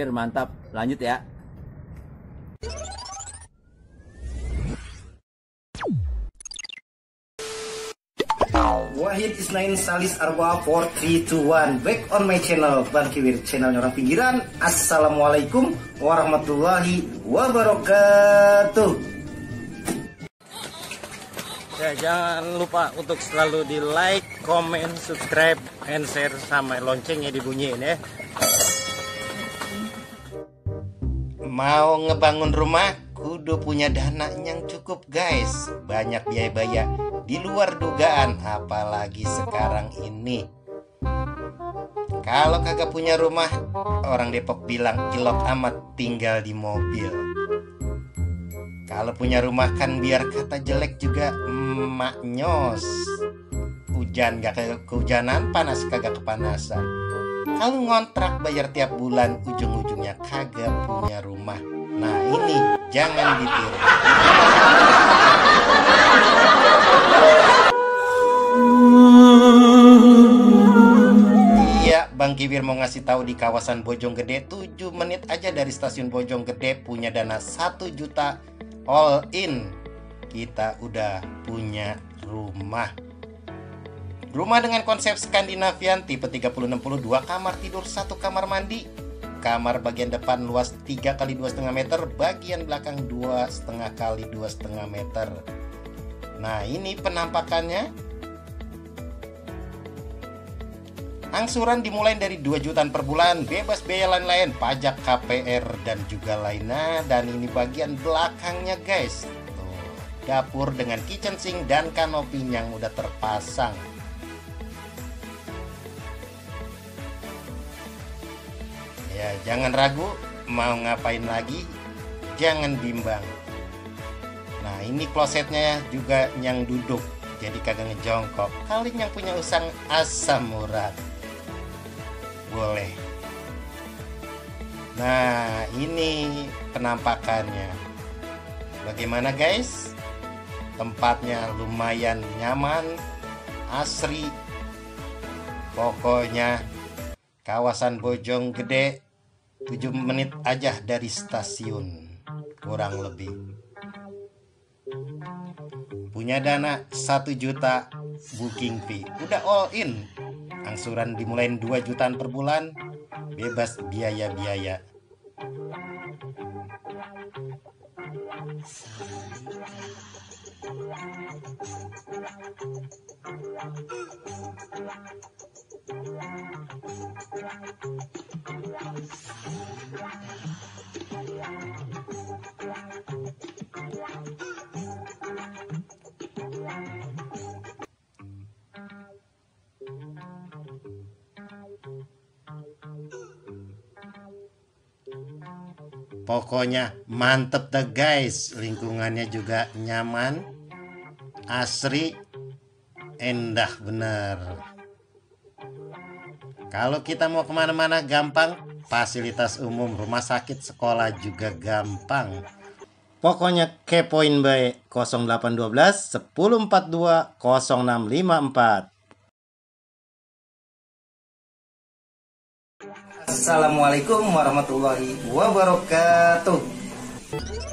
Wir, mantap. Lanjut ya. Wahid Isnain Salis Arwa 4321. Back on my channel Bang Kiwir, channelnya orang pinggiran. Assalamualaikum warahmatullahi wabarakatuh. Ya, jangan lupa untuk selalu di like, comment, subscribe, and share, sama loncengnya dibunyiin ya. Mau ngebangun rumah, kudu punya dana yang cukup guys. Banyak biaya-biaya di luar dugaan, apalagi sekarang ini. Kalau kagak punya rumah, orang Depok bilang ilok amat tinggal di mobil. Kalau punya rumah kan biar kata jelek juga maknyos. Hujan gak kehujanan, panas kagak kepanasan. Kalau ngontrak bayar tiap bulan, ujung-ujungnya kagak punya rumah. Nah ini jangan ditiru. Iya, Bang Kiwir mau ngasih tahu di kawasan Bojonggede, 7 menit aja dari stasiun Bojonggede, punya dana 1 juta all in. Kita udah punya rumah. Rumah dengan konsep Skandinavian tipe 3060, 2 kamar tidur, 1 kamar mandi. Kamar bagian depan luas 3 x 2,5 meter, bagian belakang 2,5 x 2,5 meter. Nah, ini penampakannya. Angsuran dimulai dari 2 jutaan per bulan, bebas biaya lain-lain, pajak, KPR, dan juga lainnya. Dan ini bagian belakangnya guys. Tuh, dapur dengan kitchen sink dan kanopi yang udah terpasang. Ya, jangan ragu, mau ngapain lagi, jangan bimbang. Nah, ini klosetnya juga yang duduk, jadi kagak ngejongkok. Kalian yang punya usang asam urat, boleh. Nah, ini penampakannya. Bagaimana guys? Tempatnya lumayan nyaman, asri. Pokoknya kawasan Bojonggede, 7 menit aja dari stasiun, kurang lebih. Punya dana 1 juta, booking fee udah all in. Angsuran dimulai 2 jutaan per bulan, bebas biaya-biaya. Pokoknya mantep deh guys, lingkungannya juga nyaman, asri, endah bener. Kalau kita mau kemana-mana gampang, fasilitas umum, rumah sakit, sekolah juga gampang. Pokoknya kepoin baik 0812 1042 0654. Assalamualaikum warahmatullahi wabarakatuh.